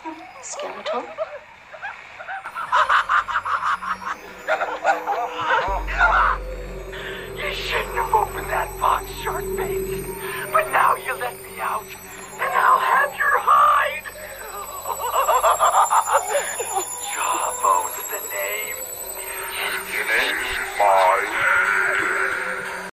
Skeletal? You shouldn't have opened that box, Sharkbait. But now you let me out.